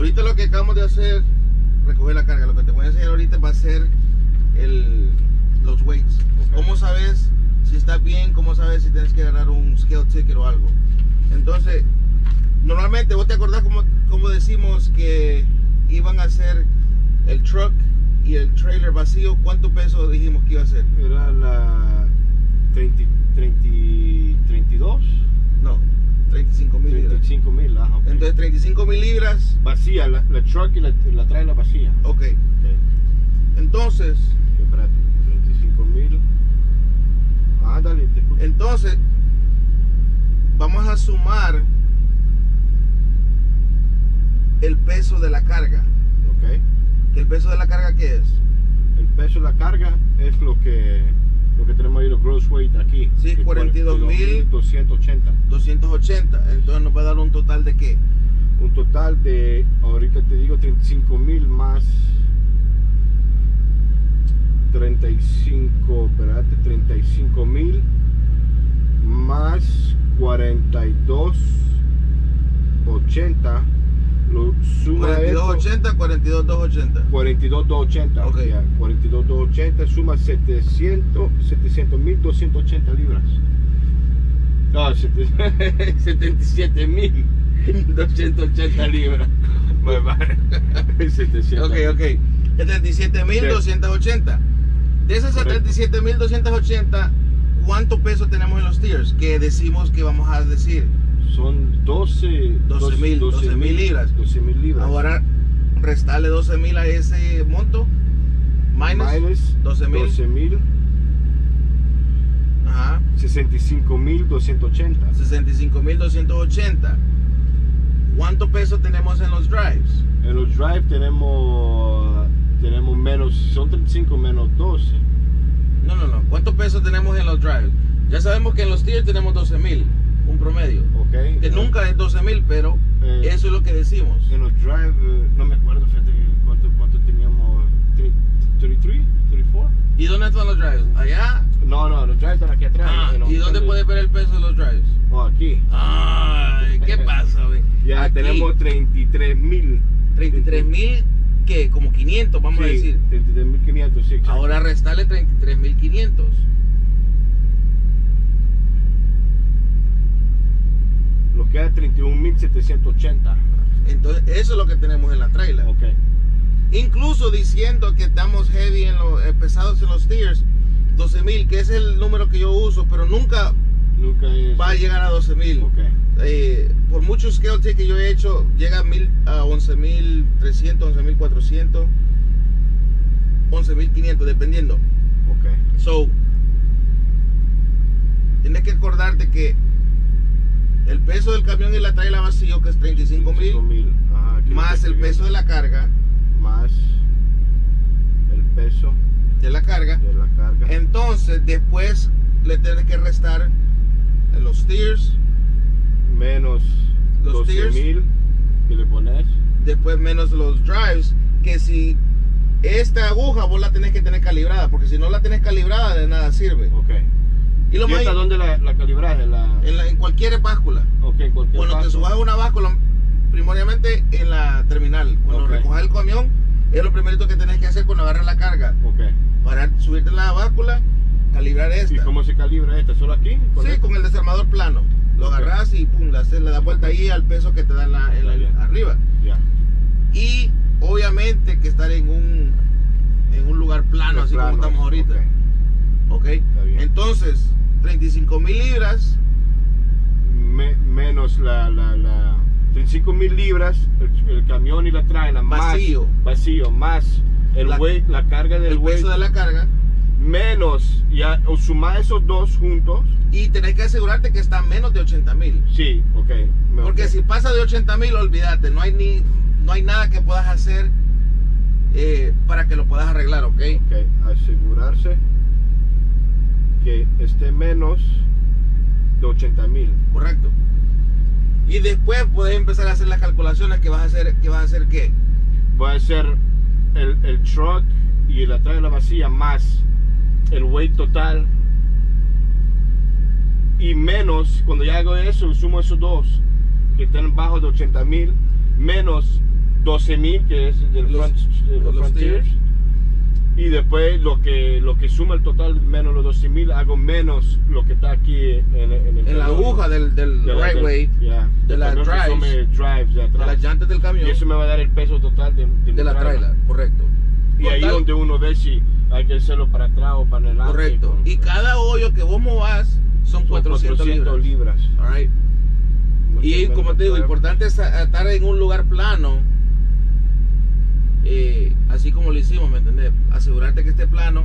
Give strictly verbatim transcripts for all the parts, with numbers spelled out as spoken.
Ahorita lo que acabamos de hacer, recoger la carga. Lo que te voy a enseñar ahorita va a ser el, los weights. Okay. ¿Cómo sabes si está bien? ¿Cómo sabes si tienes que ganar un scale ticket o algo? Entonces, normalmente vos te acordás como, como decimos que iban a hacer el truck y el trailer vacío. ¿Cuánto peso dijimos que iba a ser? Era la treinta, treinta, treinta y dos. No, treinta y cinco mil libras. treinta y cinco mil, ajá. Okay. Entonces treinta y cinco mil libras. Vacía, la, la truck y la, la trailer vacía. Ok. okay. Entonces. Espérate, treinta y cinco mil. Ah, dale, te escucho. Entonces, vamos a sumar el peso de la carga. Ok. ¿El peso de la carga qué es? El peso de la carga es lo que lo que tenemos ahí, los gross weight aquí. Sí, cuarenta y dos mil doscientos ochenta. doscientos ochenta. Entonces nos va a dar un total de ¿qué? Un total de, ahorita te digo, treinta y cinco mil más treinta y cinco, espérate, treinta y cinco mil más cuarenta y dos ochenta. Lo suma cuarenta y dos ochenta, cuarenta y dos doscientos ochenta. cuarenta y dos doscientos ochenta. Okay. Yeah, cuarenta y dos doscientos ochenta suma setecientos mil doscientos ochenta libras. No, setenta y siete mil doscientos ochenta libras. setecientos. Ok, ok. setenta y siete mil doscientos ochenta. De esas setenta y siete mil doscientos ochenta, ¿cuánto peso tenemos en los tiers? Que decimos que vamos a decir. Son doce mil libras. doce mil libras. Ahora restarle doce mil a ese monto. Minus, Minus doce mil. Ajá. sesenta y cinco mil doscientos ochenta. sesenta y cinco mil doscientos ochenta. ¿Cuánto peso tenemos en los drives? En los drives tenemos tenemos menos, son treinta y cinco menos doce. No, no, no. ¿Cuánto peso tenemos en los drives? Ya sabemos que en los tiers tenemos doce mil. Un promedio, okay. Que uh, nunca es doce mil, pero eh, eso es lo que decimos. En los drive, uh, no me acuerdo, fíjate cuánto, cuánto teníamos, treinta y tres, treinta y cuatro. ¿Y dónde están los drives? ¿Allá? No, no, los drives están aquí atrás. Ah, ¿y dónde de... puedes ver el peso de los drives? Oh, aquí. Ay, ¿qué pasa, güey? Ya aquí tenemos treinta y tres mil. treinta y tres mil, ¿qué? Como quinientos, vamos sí, a decir. treinta y tres mil quinientos, sí, exacto. Ahora restarle treinta y tres mil quinientos. Lo queda treinta y un mil setecientos ochenta. Entonces, eso es lo que tenemos en la trailer. Ok. Incluso diciendo que estamos heavy en los eh, pesados en los tiers, doce mil, que es el número que yo uso, pero nunca, nunca es... va a llegar a doce mil. Okay. Eh, por muchos scale tickets que yo he hecho, llega a, mil, a once mil trescientos, once mil cuatrocientos, once mil quinientos, dependiendo. Okay. So, tienes que acordarte que el peso del camión y la trailer vacío, que es treinta y cinco mil, más el peso de la carga, más el peso de la carga, de la carga. Entonces después le tienes que restar los tiers menos los doce mil que le pones, después menos los drives, que si esta aguja vos la tenés que tener calibrada, porque si no la tenés calibrada de nada sirve. Okay. ¿Y, lo ¿Y esta dónde la, la calibraje? La... En, la, en cualquier báscula. Okay, cualquier Cuando báscula. te subas a una báscula, primordialmente en la terminal. Cuando okay. recojas el camión, es lo primerito que tenés que hacer cuando agarras la carga. Okay. Para subirte en la báscula, calibrar esta. ¿Y cómo se calibra esta? ¿Solo aquí? ¿Con sí, esto? Con el desarmador plano. Lo okay. agarras y pum, le, le das vuelta ahí al peso que te da en la, en la, yeah. arriba. Yeah. Y obviamente que estar en un, en un lugar plano, el así plano, como estamos ahorita. Ok. okay. Entonces, treinta y cinco mil libras. Me, menos la, la, la treinta y cinco mil libras, el, el camión y la trailer. Vacío. Más, vacío, más el la, weight, la carga del el weight. peso de la carga. Menos, ya, o sumar esos dos juntos. Y tenés que asegurarte que está menos de ochenta mil. Sí, ok. Porque okay. si pasa de ochenta mil, olvídate, no hay ni no hay nada que puedas hacer eh, para que lo puedas arreglar, ok. Ok, asegurarse que esté menos de ochenta mil. Correcto. Y después puedes empezar a hacer las calculaciones que vas a hacer, que vas a hacer qué. Voy a hacer el, el truck y la trailer vacía más el weight total y menos, cuando ya hago eso, sumo esos dos que están bajo de ochenta mil, menos doce mil, que es del Los- front, de los los Frontiers. steers. Y después lo que lo que suma el total menos los doce mil, hago menos lo que está aquí en, en el En la camión. aguja del, del De la- right del- way, yeah, de del la camión que drives, sume drives de de atrás. las llantas del camión, Y eso me va a dar el peso total de, de mi de la trailer. trailer, correcto. Y ahí Total- donde uno ve si hay que hacerlo para atrás o para adelante. Correcto. con- Y cada hoyo que vos movas son son cuatrocientas libras. libras. All right. Y como te digo, importante es a- estar en un lugar plano, eh, así como lo hicimos, ¿me entendés? Asegurarte que esté plano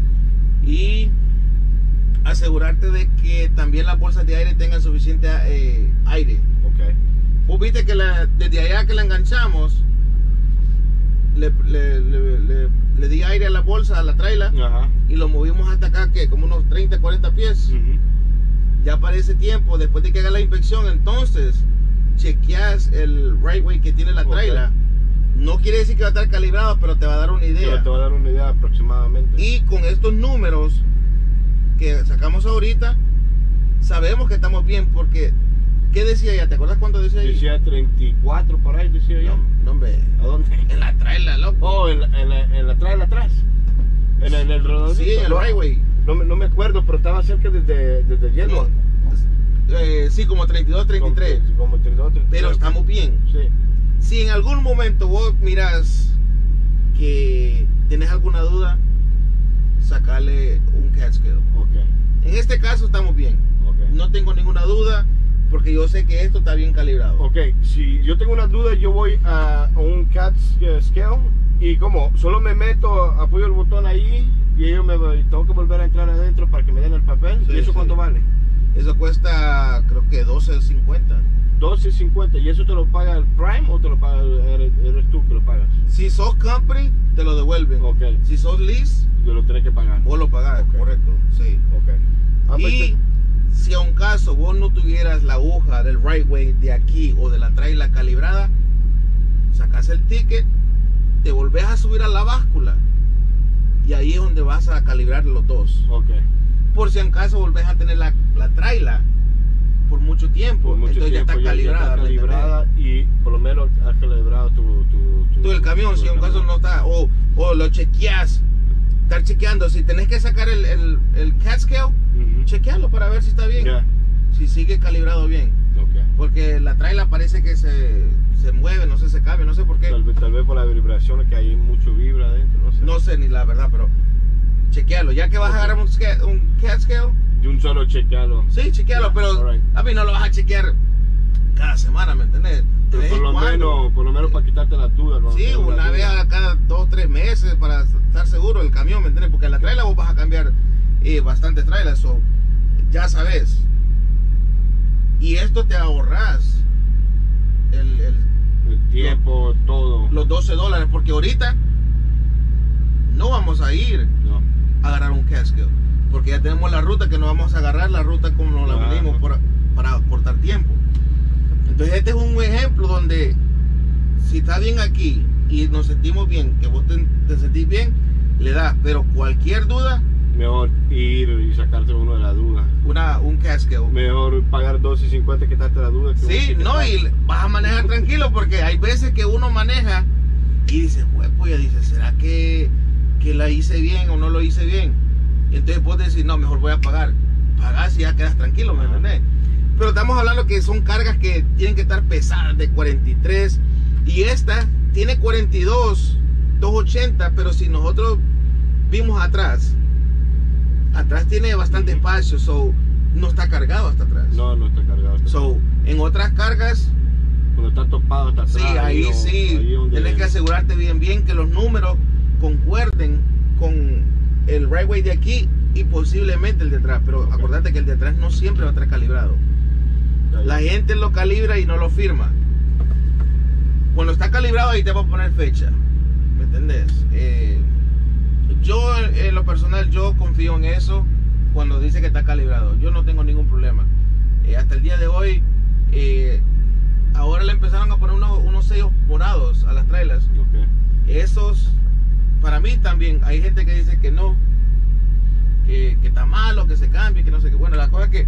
y asegurarte de que también las bolsas de aire tengan suficiente eh, aire. Ok. Vos viste que la- desde allá que la enganchamos, le, le- le- le- le di aire a la bolsa, a la trailer, Ajá. y lo movimos hasta acá, que como unos treinta, cuarenta pies. Ujú. Ya para ese tiempo, después de que haga la inspección, entonces chequeas el right way que tiene la Ok. trailer. No quiere decir que va a estar calibrado, pero te va a dar una Pero idea. te va a dar una idea aproximadamente. Y con estos números que sacamos ahorita, sabemos que estamos bien, porque ¿qué decía ya? ¿Te acuerdas cuánto decía ahí? Decía treinta y cuatro por ahí, decía yo. No, no, hombre. ¿A dónde? En la trailer, loco. Oh, en la, en la, en la trailer atrás. En, en el redondito. Sí, en el no, right way. No, me- no me acuerdo, pero estaba cerca desde, desde el hielo. No, eh, sí, como treinta y dos, treinta y tres. Como, como treinta y dos, treinta y tres. Pero estamos bien. Sí. Si en algún momento vos miras que tenés alguna duda, sacale un cat scale. Ok. En este caso estamos bien. Ok. No tengo ninguna duda porque yo sé que esto está bien calibrado. Ok, si yo tengo una duda, yo voy a un cat scale y como solo me meto, apoyo el botón ahí y ellos me tengo que volver a entrar adentro para que me den el papel. Sí, ¿Y eso sí. cuánto vale? Eso cuesta creo que doce cincuenta. doce cincuenta. ¿Y eso te lo paga el Prime o te lo paga eres, eres tú que lo pagas? Si sos company, te lo devuelven. Ok. Si sos lease, Yo lo tenés que pagar. vos lo pagás, Ok. correcto. Sí. Ok. Ah, pues, Y si a un caso vos no tuvieras la aguja del right way de aquí o de la trailer calibrada, sacas el ticket, te volvés a subir a la báscula y ahí es donde vas a calibrar los dos. ok. Por si en caso volvés a tener la, la trailer por mucho tiempo, Por mucho entonces tiempo ya está calibrada. está ¿me entendés? calibrada y por lo menos has calibrado tu... tu, tu Tú el camión, tu si en un caso camión. no está, o, o lo chequeas, estar chequeando, si tenés que sacar el, el, el cat scale, Ujú. chequealo para ver si está bien, Ya. si sigue calibrado bien. Ok. Porque la trailer parece que se, se mueve, no sé, se cambia, no sé por qué. Tal vez, tal vez por las vibraciones que hay mucho vibra adentro, no sé. No sé ni la verdad, pero chequealo. Ya que vas Ok. a agarrar un, sca- un cat scale, De un solo chequeado. sí, chequealo, Yeah, pero alright. a mí no lo vas a chequear cada semana, ¿me entiendes? De Pero vez por en lo cuando. menos, por lo menos para quitarte la duda. cuando Sí, tengas la una vez duda. a cada dos o tres meses para estar seguro del camión, ¿me entiendes? Porque en la trailer vos vas a cambiar eh, bastantes trailers, so, ya sabes. Y esto te ahorras el, el- El tiempo, todo. los doce dólares, porque ahorita no vamos a ir No. a agarrar un cat scale, porque ya tenemos la ruta que no vamos a agarrar, la ruta como nos la Ajá. venimos por- para cortar tiempo. Entonces este es un ejemplo donde si está bien aquí y nos sentimos bien, que vos te, te sentís bien, le das, pero cualquier duda, Mejor ir y sacarte uno de la duda. una, un cat scale. Mejor pagar doce cincuenta que quitarte la duda. Que un Sí, ticket no, tax. y vas a manejar tranquilo porque hay veces que uno maneja y dice, pues, pues, dice, ¿será que, que la hice bien o no lo hice bien? Y entonces vos decís, no, mejor voy a pagar. Pagás y ya quedas tranquilo, ¿me Ajá. entendés? Pero estamos hablando que son cargas que tienen que estar pesadas de cuarenta y tres y esta tiene cuarenta y dos, doscientos ochenta, pero si nosotros vimos atrás, atrás tiene bastante Ujú. espacio, so no está cargado hasta atrás. No, no está cargado. So, en otras cargas, Cuando está topado hasta atrás. sí, ahí o- sí, ahí donde- tienes que asegurarte bien, bien que los números concuerden con el right way de aquí y posiblemente el de atrás. Pero Ok. acordate que el de atrás no siempre va a estar calibrado. Ahí. La gente lo calibra y no lo firma. Cuando está calibrado ahí te va a poner fecha. ¿Me entendés? Eh, yo, en lo personal, yo confío en eso cuando dice que está calibrado. Yo no tengo ningún problema. Eh, hasta el día de hoy, eh, ahora le empezaron a poner unos, unos sellos morados a las trailers. Ok. Esos, para mí también, hay gente que dice que no, que, que está malo, que se cambie, que no sé qué. Bueno, la cosa es que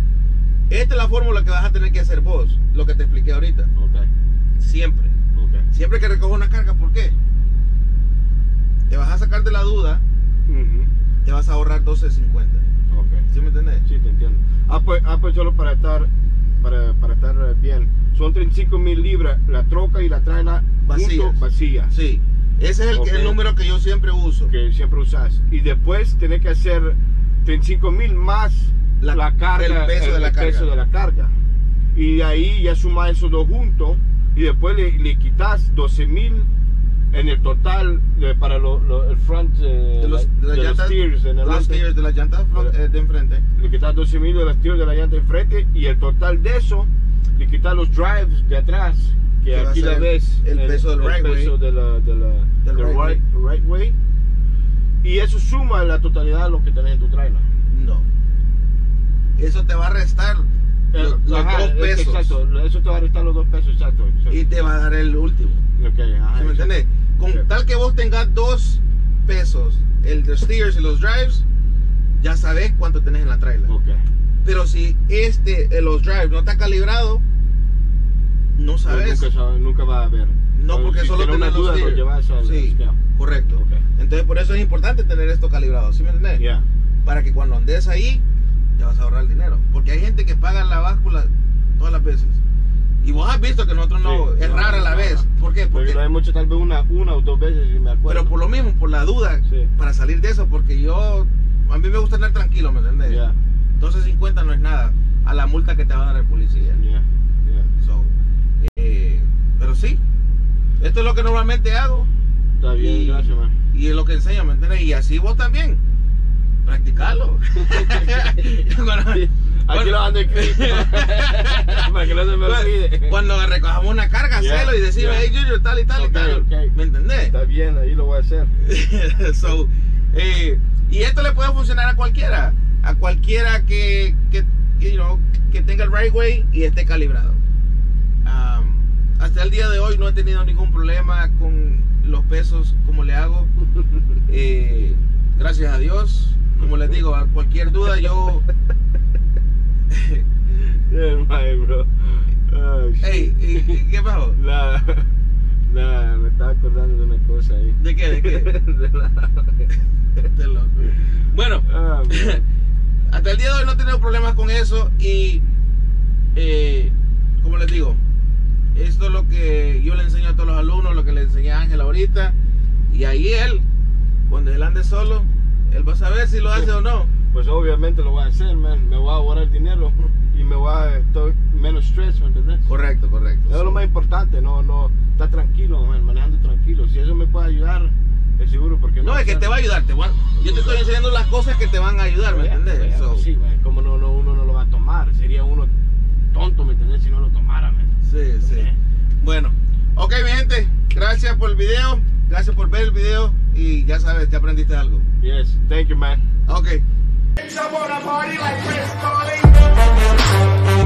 esta es la fórmula que vas a tener que hacer vos, lo que te expliqué ahorita, Ok. siempre. Ok. siempre que recojo una carga, ¿por qué? Te vas a sacar de la duda, Ujú. te vas a ahorrar doce cincuenta. Ok. ¿Sí me entendés? Sí, te entiendo. Ah, pues, ah, pues solo para estar, para, para estar eh, bien. Son treinta y cinco mil libras la troca y la traila Vacías. vacías. Sí. Ese es el, Ok. el número que yo siempre uso. Que siempre usas. Y después tenés que hacer treinta y cinco mil más La- la, carga, el peso de la carga. peso de la carga. Y de ahí ya suma esos dos juntos y después le, le quitas doce mil en el total de- para lo, lo- el front eh, De los, de las de los llantas, steers en de los adelante. steers de las llantas front- eh, de enfrente. Le quitas doce mil de los steers de la llanta de enfrente y el total de eso le quitas los drives de atrás, que Que va aquí a la ser ves, el peso del right way. peso de la, de la, Del del right right, right way. Y eso suma la totalidad de lo que tenés en tu trailer. No. Eso te va a restar los, los Ajá, dos es- pesos. Exacto, eso te va a restar los dos pesos, exacto. exacto. Y te va a dar el último. Ok, ajá, ¿Sí me exacto. entiendes? Con Ok. tal que vos tengas dos pesos, el de steers y los drives, ya sabes cuánto tenés en la trailer. Ok. Pero si este, eh, los drives no está calibrado, no sabes. Nunca, sabe- nunca va a haber. No, porque si solo tienes una tenés los duda, lo steers. llevas al Sí, scale. correcto. Ok. Entonces por eso es importante tener esto calibrado, ¿sí me entiendes? Yeah. Para que cuando andes ahí, te vas a ahorrar el dinero. Porque hay gente que paga la báscula todas las veces. Y vos has visto que nosotros no, Sí, es no, rara la no, vez. no. ¿Por qué? Porque Porque, lo he hecho tal vez una, una o dos veces y me acuerdo. pero por lo mismo, por la duda, Sí. para salir de eso, porque yo, a mí me gusta andar tranquilo, ¿me entiendes? Yeah, doce cincuenta no es nada a la multa que te va a dar el policía. yeah, yeah. So, eh, pero sí, esto es lo que normalmente hago. Está bien, y, gracias, man. y es lo que enseño, ¿me entiendes? Y así vos también, practicarlo. Cuando- Aquí lo ando escrito para que no se me olvide. Cuando recojamos una carga, Yeah, hacelo y decime, yeah. hey Junior, tal y tal Ok, y tal. ok. ¿Me entendés? Está bien, ahí lo voy a hacer. So, eh, y esto le puede funcionar a cualquiera, a cualquiera que, que, que, you know, que tenga el right way y esté calibrado. Um, hasta el día de hoy no he tenido ningún problema con los pesos como le hago. Eh, gracias a Dios. Como les digo, a cualquier duda yo... Yeah, my bro. Oh, shit. Hey, ¿y, y qué pasó? La, la, me estaba acordando de una cosa ahí. ¿De qué? ¿De qué? De la- Este loco. Bueno, Ah, man. hasta el día de hoy no he tenido problemas con eso y eh, como les digo, esto es lo que yo le enseño a todos los alumnos, lo que le enseñé a Ángel ahorita, y ahí él, cuando él ande solo, él va a saber si lo hace o no. Pues obviamente lo voy a hacer, man. Me voy a ahorrar dinero y me voy a estoy menos stress, ¿me entendés? Correcto, correcto. Eso es lo más importante, no, no, está tranquilo, man, manejando tranquilo. Si eso me puede ayudar, es seguro, porque No, es que te va a ayudar, te voy a- yo te estoy enseñando las cosas que te van a ayudar, ¿me entiendes? So, Sí, man, como no, no, uno no lo va a tomar, sería uno tonto, ¿me entendés? Si no lo tomara, man. sí, sí. Bueno, ok mi gente, gracias por el video, gracias por ver el video y ya sabes, ya aprendiste algo. Yes, thank you, man. Ok. Bitch, I wanna party like Chris Farley.